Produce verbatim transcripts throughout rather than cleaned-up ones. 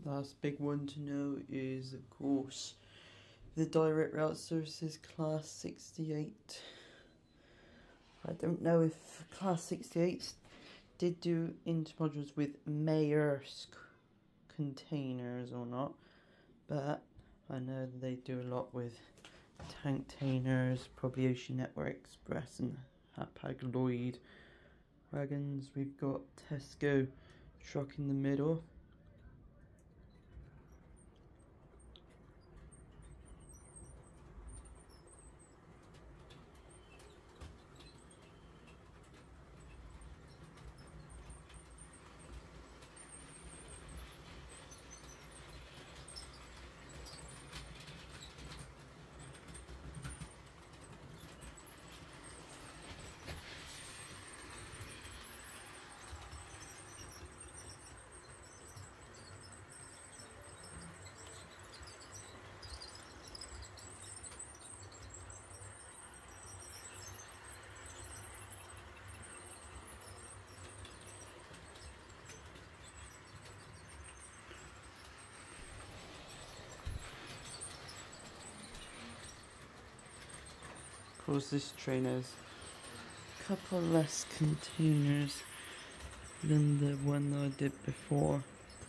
last big one to know is, of course, the Direct Route Services Class sixty-eight. I don't know if Class sixty-eight did do intermodules with Maersk containers or not, but I know that they do a lot with tanktainers, probably Ocean Network Express and Hapag Lloyd wagons. We've got Tesco truck in the middle. Of course, this train has a couple less containers than the one that I did before.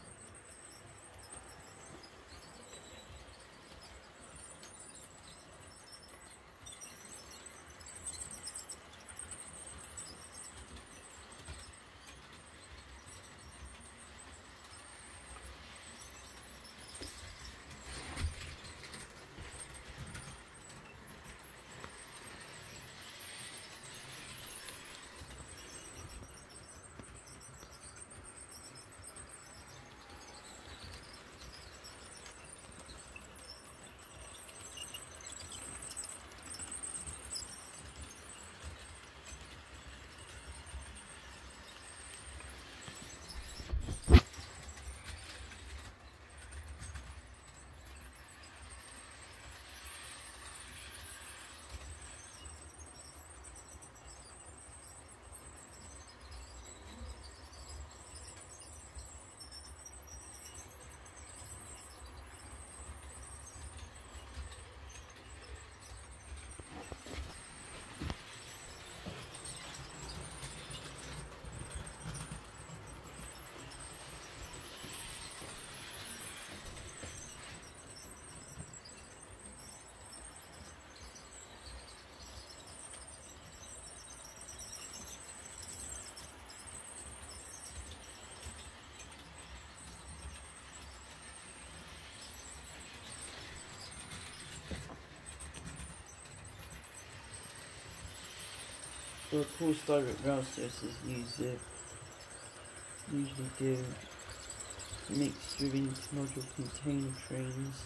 So of course, Direct Rail Services use it, usually do a mixture of intermodal container trains,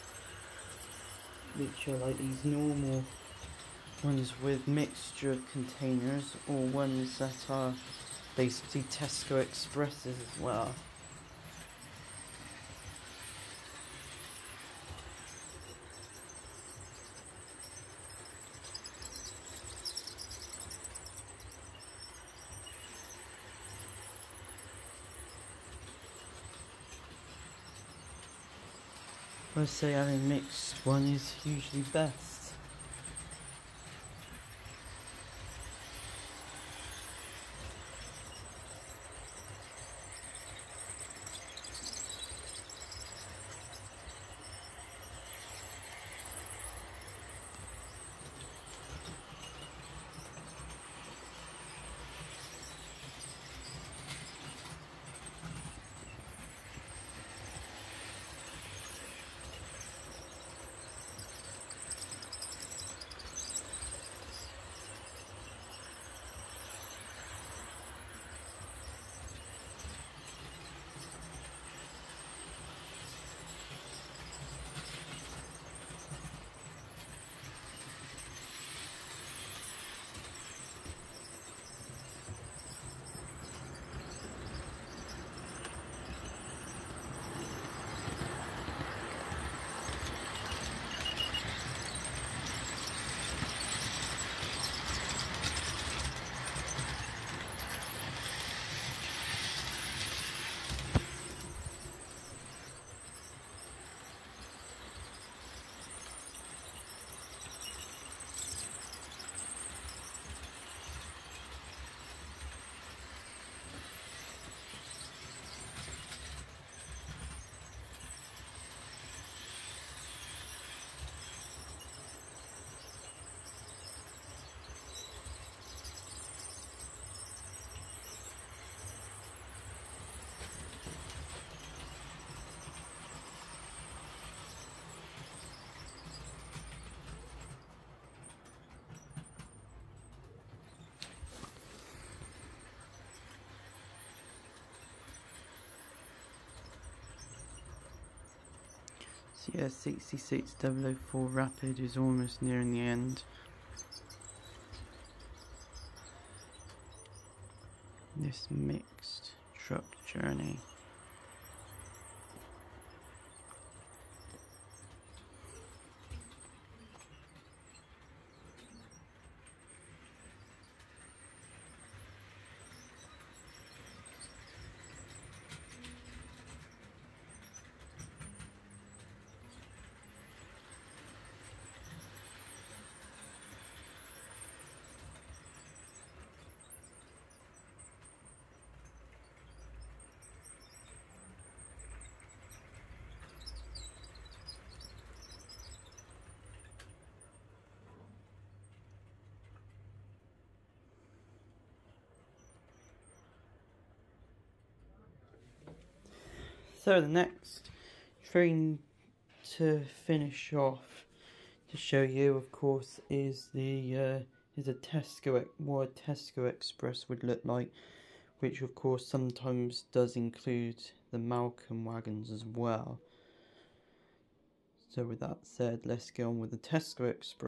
which are like these normal ones with mixture of containers, or ones that are basically Tesco Expresses as well. I say having mixed one is usually best. So yeah, sixty-six double oh four Rapid is almost nearing the end. This mixed truck journey. So the next train to finish off to show you, of course, is the uh, is a Tesco, what a Tesco Express would look like, which of course sometimes does include the Malcolm wagons as well. So with that said, let's get on with the Tesco Express.